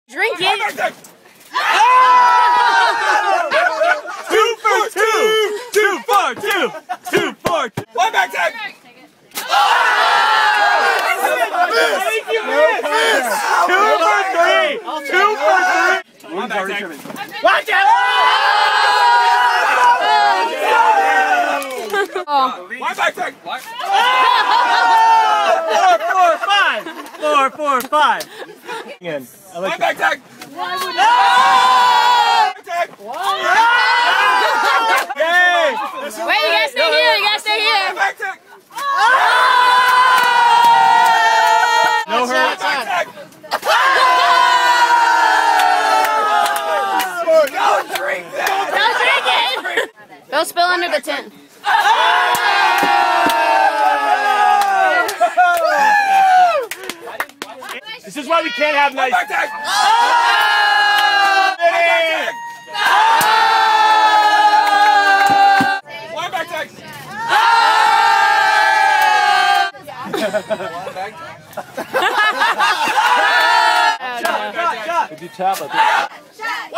Drink it. 2 for 2. 2 for 2. 2 for 2. One back tag. Two for 3. 2 for 3. One back tag. Watch out! One back tag. 4, 4, 5. Again. One back tag. Yay! Wait, you gotta stay here. You gotta stay here. Back tag. No hurt. Back tag. Don't drink that. Don't drink it. Don't spill under the tent. This is why we can't have nice. Back tag. One back tag. Shot. Did you tap it?